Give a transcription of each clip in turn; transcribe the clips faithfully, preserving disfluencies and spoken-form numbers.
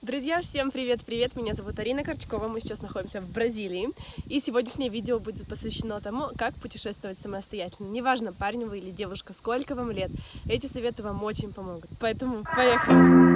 Друзья, всем привет-привет! Меня зовут Арина Корчкова, мы сейчас находимся в Бразилии. И сегодняшнее видео будет посвящено тому, как путешествовать самостоятельно. Неважно, парень вы или девушка, сколько вам лет, эти советы вам очень помогут. Поэтому поехали!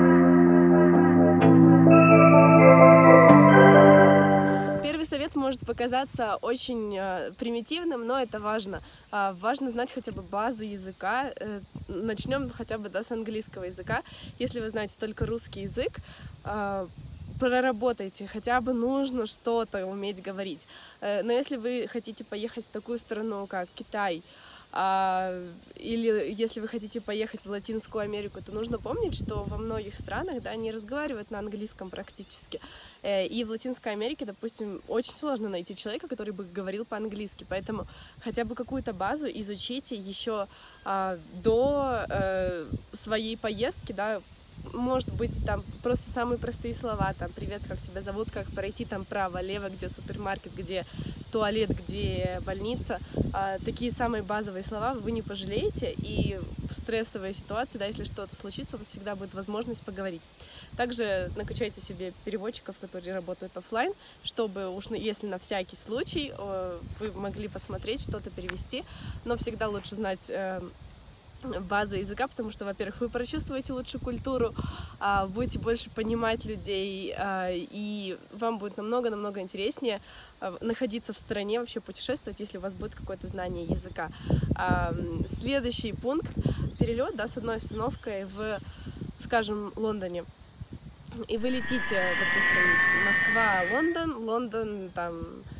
Первый совет может показаться очень э, примитивным, но это важно. Э, важно знать хотя бы базу языка. Э, начнем хотя бы да, с английского языка. Если вы знаете только русский язык, э, проработайте, хотя бы нужно что-то уметь говорить. Э, но если вы хотите поехать в такую страну, как Китай, А, или если вы хотите поехать в Латинскую Америку, то нужно помнить, что во многих странах, да, не разговаривают на английском практически. И в Латинской Америке, допустим, очень сложно найти человека, который бы говорил по-английски. Поэтому хотя бы какую-то базу изучите еще а, до э, своей поездки, да. Может быть, там просто самые простые слова, там, привет, как тебя зовут, как пройти там право, лево, где супермаркет, где туалет, где больница. А, такие самые базовые слова вы не пожалеете, и в стрессовой ситуации, да, если что-то случится, у вас всегда будет возможность поговорить. Также накачайте себе переводчиков, которые работают офлайн, чтобы уж если на всякий случай вы могли посмотреть, что-то перевести, но всегда лучше знать база языка, потому что, во-первых, вы прочувствуете лучше культуру, будете больше понимать людей, и вам будет намного-намного интереснее находиться в стране, вообще путешествовать, если у вас будет какое-то знание языка. Следующий пункт — перелет, да, с одной остановкой в, скажем, Лондоне. И вы летите, допустим, Москва-Лондон, Лондон, там,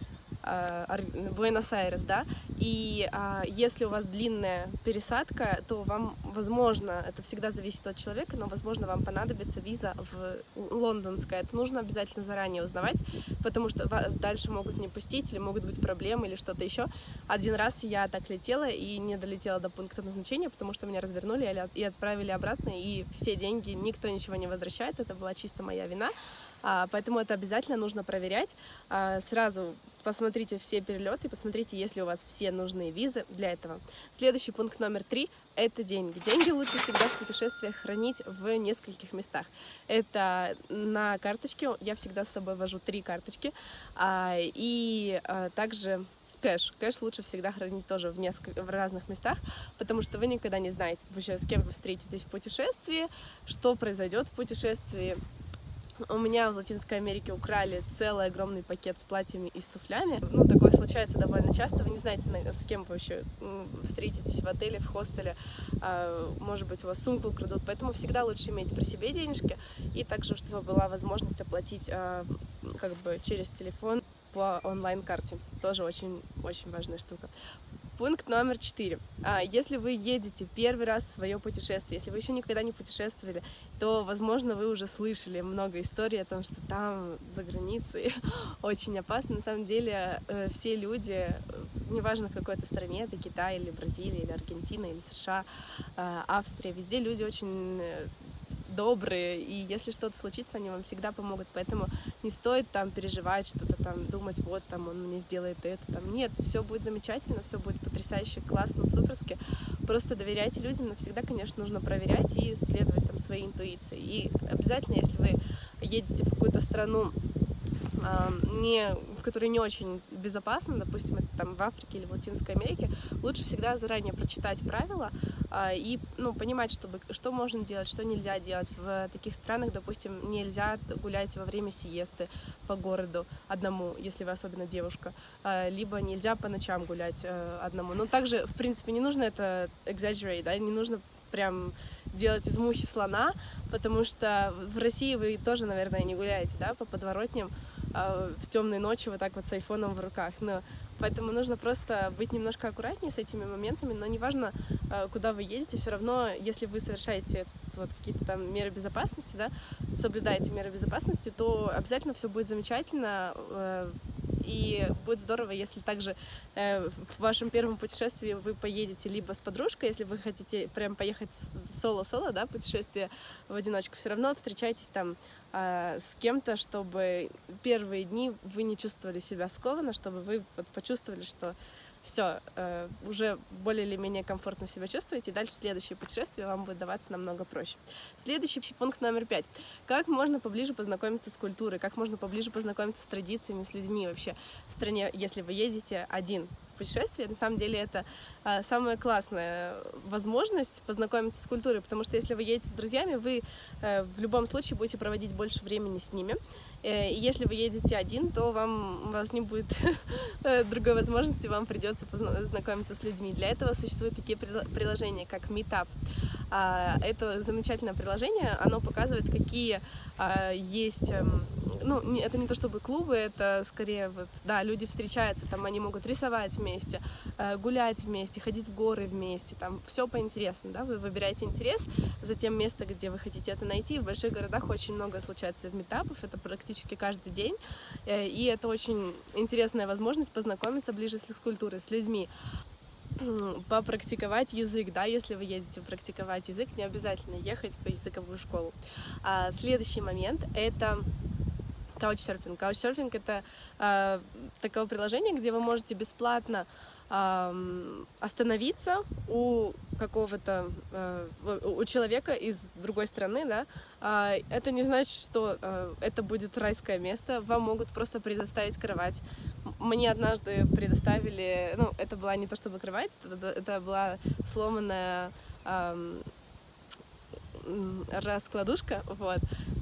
Буэнос-Айрес, да, и а, если у вас длинная пересадка, то вам, возможно, это всегда зависит от человека, но, возможно, вам понадобится виза в лондонская. Это нужно обязательно заранее узнавать, потому что вас дальше могут не пустить, или могут быть проблемы, или что-то еще. Один раз я так летела и не долетела до пункта назначения, потому что меня развернули и отправили обратно, и все деньги, никто ничего не возвращает, это была чисто моя вина. Поэтому это обязательно нужно проверять. Сразу посмотрите все перелеты, посмотрите, есть ли у вас все нужные визы для этого. Следующий пункт номер три – это деньги. Деньги лучше всегда в путешествиях хранить в нескольких местах. Это на карточке, я всегда с собой вожу три карточки, и также кэш. Кэш лучше всегда хранить тоже в, несколько, в разных местах, потому что вы никогда не знаете, вообще, с кем вы встретитесь в путешествии, что произойдет в путешествии. У меня в Латинской Америке украли целый огромный пакет с платьями и с туфлями. Ну, такое случается довольно часто. Вы не знаете, с кем вы вообще встретитесь в отеле, в хостеле. Может быть, у вас сумку украдут. Поэтому всегда лучше иметь при себе денежки. И также, чтобы была возможность оплатить как бы через телефон по онлайн-карте. Тоже очень-очень важная штука. Пункт номер четыре. Если вы едете первый раз в свое путешествие, если вы еще никогда не путешествовали, то, возможно, вы уже слышали много историй о том, что там, за границей, очень опасно. На самом деле, все люди, неважно в какой-то стране, это Китай или Бразилия, или Аргентина, или США, Австрия, везде люди очень добрые, и если что-то случится, они вам всегда помогут, поэтому не стоит там переживать, что-то там думать, вот там он мне сделает это, там нет, все будет замечательно, все будет потрясающе, классно, суперски, просто доверяйте людям, но всегда, конечно, нужно проверять и следовать там своей интуиции, и обязательно, если вы едете в какую-то страну, не, в которой не очень безопасно, допустим, это там в Африке или в Латинской Америке, лучше всегда заранее прочитать правила а, и ну, понимать, чтобы, что можно делать, что нельзя делать. В таких странах, допустим, нельзя гулять во время сиесты по городу одному, если вы особенно девушка, а, либо нельзя по ночам гулять а, одному. Но также, в принципе, не нужно это exaggerate, да, не нужно прям делать из мухи слона, потому что в России вы тоже, наверное, не гуляете, да, по подворотням в темной ночи вот так вот с айфоном в руках, но поэтому нужно просто быть немножко аккуратнее с этими моментами, но неважно, куда вы едете, все равно, если вы совершаете вот какие-то там меры безопасности, да, соблюдаете меры безопасности, то обязательно все будет замечательно, и будет здорово, если также в вашем первом путешествии вы поедете либо с подружкой, если вы хотите прям поехать соло-соло, да, путешествие в одиночку, все равно встречайтесь там с кем-то, чтобы первые дни вы не чувствовали себя скованно, чтобы вы вот почувствовали, что все, э, уже более или менее комфортно себя чувствуете, и дальше следующее путешествие вам будет даваться намного проще. Следующий пункт номер пять. Как можно поближе познакомиться с культурой, как можно поближе познакомиться с традициями, с людьми вообще в стране, если вы едете один. Путешествие, на самом деле, это а, самая классная возможность познакомиться с культурой, потому что если вы едете с друзьями, вы а, в любом случае будете проводить больше времени с ними. И если вы едете один, то вам, у вас не будет другой возможности, вам придется познакомиться с людьми. Для этого существуют такие приложения, как Meetup. Это замечательное приложение, оно показывает, какие есть, ну, это не то чтобы клубы, это скорее, вот, да, люди встречаются, там они могут рисовать вместе, гулять вместе, ходить в горы вместе, там все по интересам, да, вы выбираете интерес, затем место, где вы хотите это найти. В больших городах очень много случается митапов, это практически каждый день, и это очень интересная возможность познакомиться ближе с культурой, с людьми. Попрактиковать язык, да, если вы едете практиковать язык, не обязательно ехать в языковую школу. А следующий момент — это каучсерфинг. Каучсерфинг — это а, такое приложение, где вы можете бесплатно а, остановиться у какого-то, а, у человека из другой страны, да. А, это не значит, что а, это будет райское место, вам могут просто предоставить кровать. Мне однажды предоставили, ну, это была не то чтобы кровать, это, это была сломанная эм, раскладушка, вот.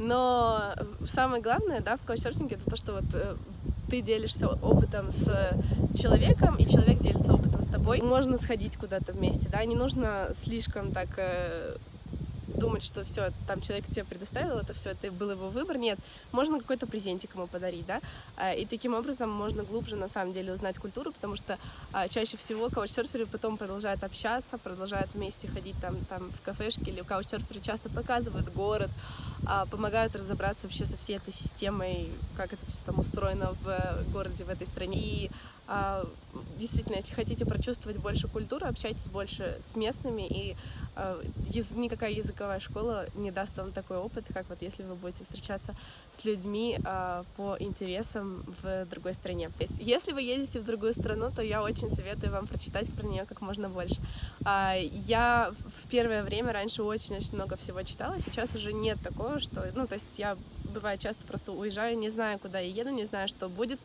Но самое главное, да, в каучсерфинге это то, что вот э, ты делишься опытом с человеком, и человек делится опытом с тобой. Можно сходить куда-то вместе, да, не нужно слишком так э, думать, что все, там человек тебе предоставил, это все, это был его выбор. Нет, можно какой-то презентик ему подарить, да, и таким образом можно глубже на самом деле узнать культуру, потому что а, чаще всего каучсерферы потом продолжают общаться, продолжают вместе ходить там, там в кафешки, или каучсерферы часто показывают город, а, помогают разобраться вообще со всей этой системой, как это все там устроено в городе, в этой стране. И а, действительно, если хотите прочувствовать больше культуры, общайтесь больше с местными, и а, яз, никакая языковая школа не даст вам такой опыт, как вот если вы будете встречаться с людьми а, по интересам в другой стране. Если вы едете в другую страну, то я очень советую вам прочитать про нее как можно больше. А, я в первое время раньше очень-очень много всего читала, сейчас уже нет такого, что, ну, то есть я бывает часто просто уезжаю, не знаю, куда я еду, не знаю, что будет,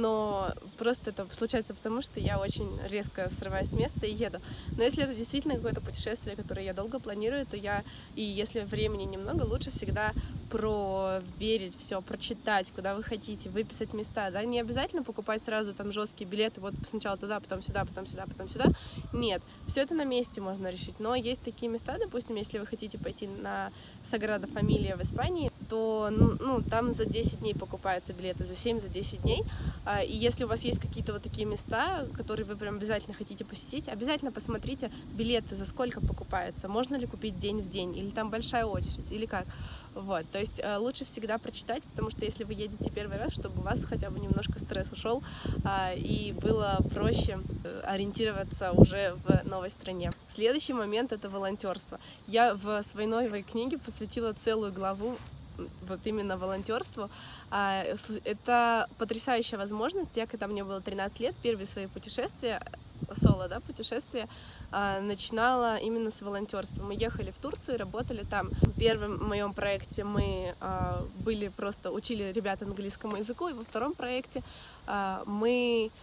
но просто это случается потому, что я очень резко срываюсь с места и еду. Но если это действительно какое-то путешествие, которое я долго планирую, то я, и если времени немного, лучше всегда проверить все, прочитать, куда вы хотите, выписать места, да, не обязательно покупать сразу там жесткие билеты, вот сначала туда, потом сюда, потом сюда, потом сюда. Нет, все это на месте можно решить, но есть такие места, допустим, если вы хотите пойти на Саграда Фамилия в Испании, то ну, ну, там за десять дней покупаются билеты, за семь, за десять дней, и если у вас есть какие-то вот такие места, которые вы прям обязательно хотите посетить, обязательно посмотрите билеты, за сколько покупаются, можно ли купить день в день, или там большая очередь, или как. Вот, то есть э, лучше всегда прочитать, потому что если вы едете первый раз, чтобы у вас хотя бы немножко стресс ушел э, и было проще э, ориентироваться уже в новой стране. Следующий момент — это волонтерство. Я в своей новой книге посвятила целую главу вот именно волонтерству. Это потрясающая возможность. Я, когда мне было тринадцать лет, первые свои путешествия, соло, да, путешествия, начинала именно с волонтерства. Мы ехали в Турцию, работали там. В первом моем проекте мы были просто учили ребят английскому языку, и во втором проекте мы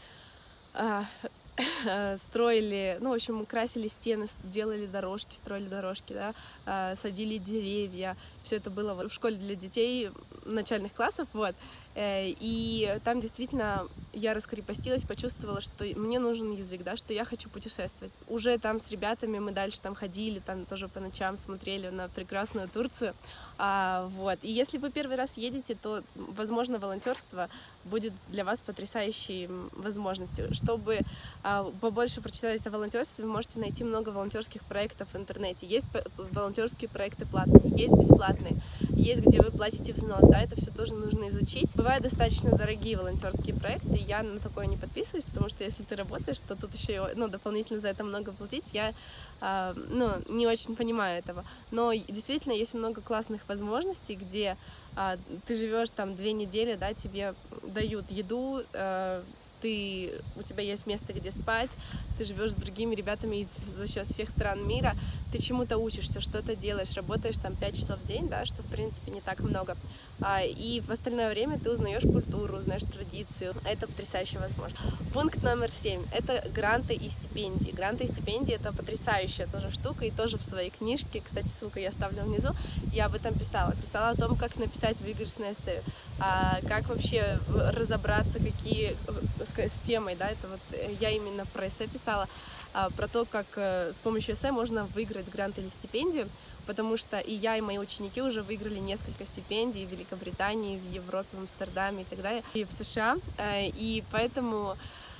строили, ну, в общем, красили стены, делали дорожки, строили дорожки, да, садили деревья. Все это было в школе для детей начальных классов, вот. И там действительно я раскрепостилась, почувствовала, что мне нужен язык, да, что я хочу путешествовать. Уже там с ребятами мы дальше там ходили, там тоже по ночам смотрели на прекрасную Турцию. А, вот. И если вы первый раз едете, то, возможно, волонтерство будет для вас потрясающей возможностью. Чтобы а, побольше прочитать о волонтерстве, вы можете найти много волонтерских проектов в интернете. Есть волонтерские проекты платные, есть бесплатные, есть где вы платите взнос, да, это все тоже нужно изучить. Бывают достаточно дорогие волонтерские проекты, я на такое не подписываюсь, потому что если ты работаешь, то тут еще, ну, дополнительно за это много платить, я, э, ну, не очень понимаю этого. Но действительно есть много классных возможностей, где э, ты живешь там две недели, да, тебе дают еду, э, ты, у тебя есть место, где спать, ты живешь с другими ребятами из вообще всех стран мира, ты чему-то учишься, что-то делаешь, работаешь там пять часов в день, да, что в принципе не так много, а, и в остальное время ты узнаешь культуру, узнаешь традиции, это потрясающе возможно. Пункт номер семь — это гранты и стипендии. Гранты и стипендии — это потрясающая тоже штука, и тоже в своей книжке, кстати, ссылку я оставлю внизу, я об этом писала, писала о том, как написать выигрышное эссе, а, как вообще разобраться, какие с, с темой, да, это вот я именно про эссе писала, а, про то, как а, с помощью эссе можно выиграть грант или стипендию, потому что и я, и мои ученики уже выиграли несколько стипендий в Великобритании, в Европе, в Амстердаме и так далее, и в США, а, и поэтому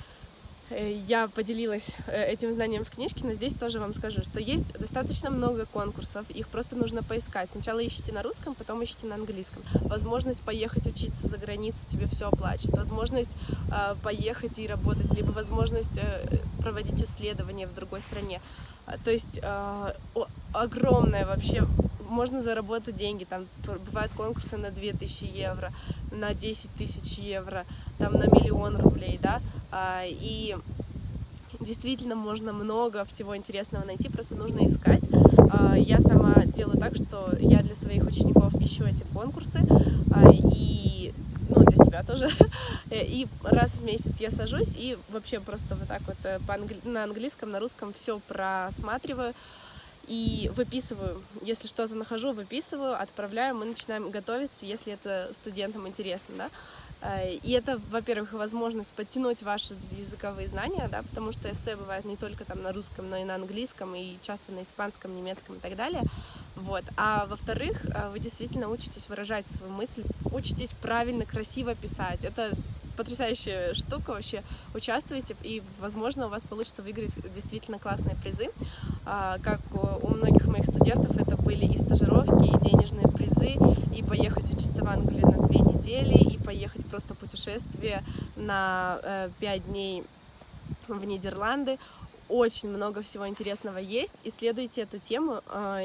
я поделилась этим знанием в книжке, но здесь тоже вам скажу, что есть достаточно много конкурсов, их просто нужно поискать. Сначала ищите на русском, потом ищите на английском. Возможность поехать учиться за границу, тебе все оплачивают. Возможность э, поехать и работать, либо возможность э, проводить исследования в другой стране. То есть э, огромное вообще, можно заработать деньги, там бывают конкурсы на две тысячи евро, на десять тысяч евро, там на миллион рублей, да, а, и действительно можно много всего интересного найти, просто нужно искать. А, я сама делаю так, что я для своих учеников ищу эти конкурсы, а, и ну, для себя тоже, и раз в месяц я сажусь и вообще просто вот так вот по англи... на английском, на русском все просматриваю, и выписываю, если что-то нахожу, выписываю, отправляю, мы начинаем готовиться, если это студентам интересно, да. И это, во-первых, возможность подтянуть ваши языковые знания, да, потому что эссе бывает не только там на русском, но и на английском, и часто на испанском, немецком и так далее. Вот. А во-вторых, вы действительно учитесь выражать свою мысль, учитесь правильно, красиво писать. Это потрясающая штука вообще. Участвуйте, и, возможно, у вас получится выиграть действительно классные призы. Как у многих моих студентов, это были и стажировки, и денежные призы, и поехать учиться в Англию на две недели, и поехать просто в путешествие на пять дней в Нидерланды. Очень много всего интересного есть. Исследуйте эту тему,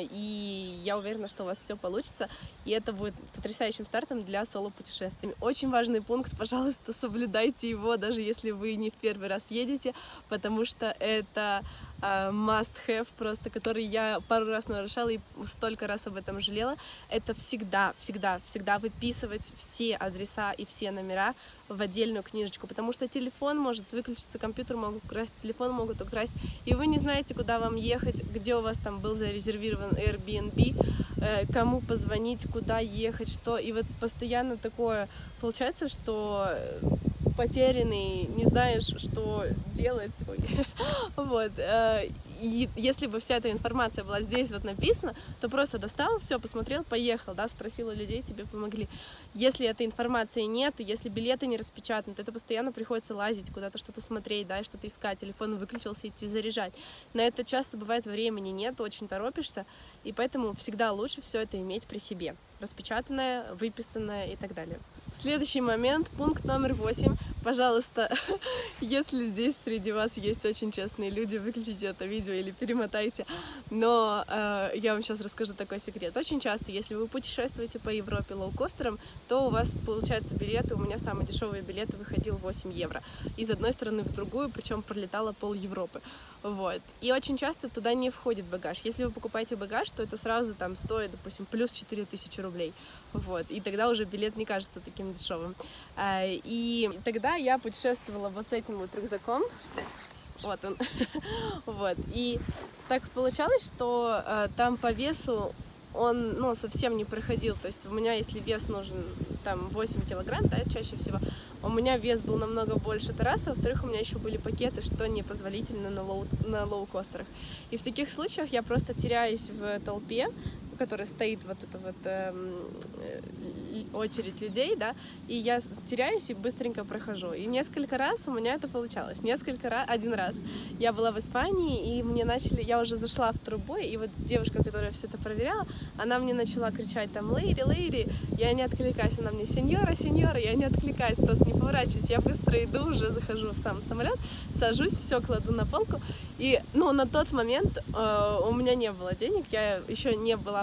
и я уверена, что у вас все получится. И это будет потрясающим стартом для соло-путешествий. Очень важный пункт, пожалуйста, соблюдайте его, даже если вы не в первый раз едете, потому что это must-have просто, который я пару раз нарушала и столько раз об этом жалела. Это всегда, всегда, всегда выписывать все адреса и все номера в отдельную книжечку, потому что телефон может выключиться, компьютер могут украсть, телефон могут украсть, и вы не знаете, куда вам ехать, где у вас там был зарезервирован Airbnb, кому позвонить, куда ехать, что. И вот постоянно такое получается, что потерянный, не знаешь, что делать. Вот. И если бы вся эта информация была здесь вот написана, то просто достал, все, посмотрел, поехал, да, спросил у людей, тебе помогли. Если этой информации нет, если билеты не распечатаны, то это постоянно приходится лазить, куда-то что-то смотреть, да, что-то искать, телефон выключился, идти заряжать. На это часто бывает времени нет, очень торопишься, и поэтому всегда лучше все это иметь при себе. Распечатанное, выписанное и так далее. Следующий момент, пункт номер восемь. Пожалуйста, если здесь среди вас есть очень честные люди, выключите это видео или перемотайте. Но э, я вам сейчас расскажу такой секрет. Очень часто, если вы путешествуете по Европе лоукостером, то у вас получаются билеты. У меня самый дешевый билет выходил восемь евро. Из одной стороны в другую, причем пролетала пол Европы. Вот. И очень часто туда не входит багаж. Если вы покупаете багаж, то это сразу там стоит, допустим, плюс четыре тысячи рублей. Вот. И тогда уже билет не кажется таким дешевым. И тогда я путешествовала вот с этим вот рюкзаком. Вот он. Вот. И так получалось, что э, там по весу он, ну, совсем не проходил. То есть у меня, если вес нужен там восемь килограмм, да, чаще всего, у меня вес был намного больше, это раз, а во-вторых, у меня еще были пакеты, что непозволительно на, лоу, на лоукостерах. И в таких случаях я просто теряюсь в толпе, в которой стоит вот эта вот э, очередь людей, да, и я теряюсь и быстренько прохожу. И несколько раз у меня это получалось. Несколько раз, один раз я была в Испании, и мне начали, я уже зашла в трубу, и вот девушка, которая все это проверяла, она мне начала кричать там «Лейди, лейди», я не откликаюсь, она мне «Сеньора, сеньора», я не откликаюсь, просто не поворачиваюсь, я быстро иду, уже захожу в сам самолет, сажусь, все кладу на полку, и, ну, на тот момент э, у меня не было денег, я еще не была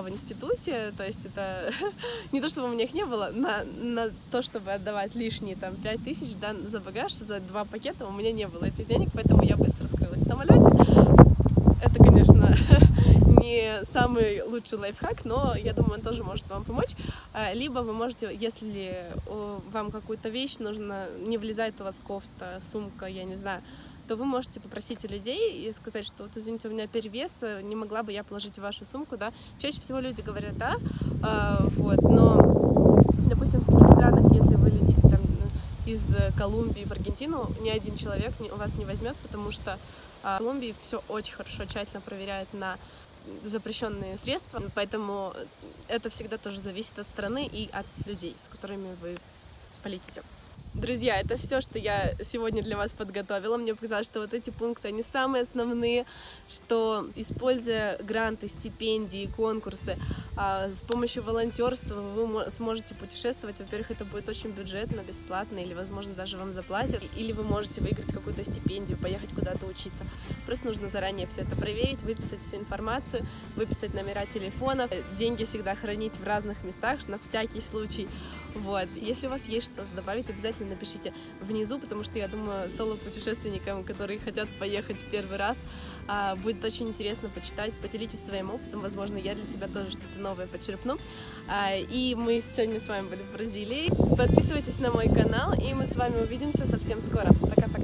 в институте, то есть это не то, чтобы у меня их не было, на, на то, чтобы отдавать лишние там пять тысяч, да, за багаж, за два пакета, у меня не было этих денег, поэтому я быстро скрылась в самолете. Это, конечно, не самый лучший лайфхак, но я думаю, он тоже может вам помочь. Либо вы можете, если вам какую-то вещь нужно, не влезает у вас кофта, сумка, я не знаю, то вы можете попросить у людей и сказать, что вот, извините, у меня перевес, не могла бы я положить в вашу сумку, да. Чаще всего люди говорят да, вот, но, допустим, в таких странах, если вы летите там из Колумбии в Аргентину, ни один человек у вас не возьмет, потому что в Колумбии все очень хорошо, тщательно проверяют на запрещенные средства, поэтому это всегда тоже зависит от страны и от людей, с которыми вы полетите. Друзья, это все, что я сегодня для вас подготовила. Мне показалось, что вот эти пункты, они самые основные, что, используя гранты, стипендии, конкурсы, с помощью волонтерства вы сможете путешествовать. Во-первых, это будет очень бюджетно, бесплатно, или, возможно, даже вам заплатят, или вы можете выиграть какую-то стипендию, поехать куда-то учиться. Просто нужно заранее все это проверить, выписать всю информацию, выписать номера телефонов, деньги всегда хранить в разных местах, на всякий случай. Вот. Если у вас есть что добавить, обязательно напишите внизу, потому что я думаю, соло-путешественникам, которые хотят поехать в первый раз, будет очень интересно почитать, поделитесь своим опытом, возможно, я для себя тоже что-то новое подчерпну. И мы сегодня с вами были в Бразилии. Подписывайтесь на мой канал, и мы с вами увидимся совсем скоро. Пока-пока!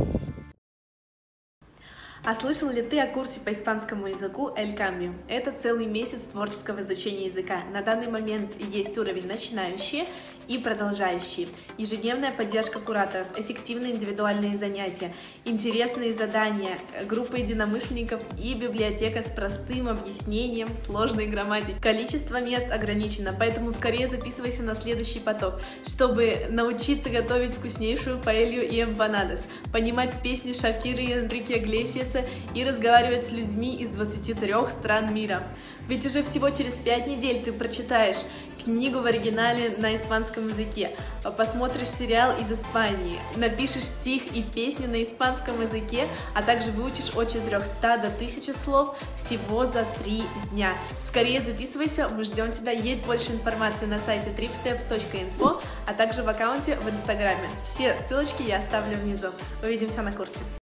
А слышал ли ты о курсе по испанскому языку El Cambio? Это целый месяц творческого изучения языка. На данный момент есть уровень начинающий и продолжающий. Ежедневная поддержка кураторов, эффективные индивидуальные занятия, интересные задания, группа единомышленников и библиотека с простым объяснением сложной грамматики. Количество мест ограничено, поэтому скорее записывайся на следующий поток, чтобы научиться готовить вкуснейшую паэлью и эмпанадос, понимать песни Шакиры и Энрике Иглесиаса и разговаривать с людьми из двадцати трёх стран мира. Ведь уже всего через пять недель ты прочитаешь книгу в оригинале на испанском языке, посмотришь сериал из Испании, напишешь стих и песню на испанском языке, а также выучишь от четырёхсот до тысячи слов всего за три дня. Скорее записывайся, мы ждем тебя. Есть больше информации на сайте трипстепс точка инфо, а также в аккаунте в Инстаграме. Все ссылочки я оставлю внизу. Увидимся на курсе.